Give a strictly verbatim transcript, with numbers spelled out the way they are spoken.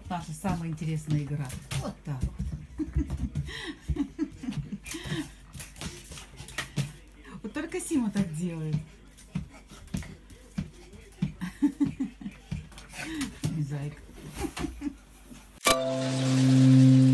наша самая интересная игра. Вот так вот. Вот только Сима так делает. Зайка.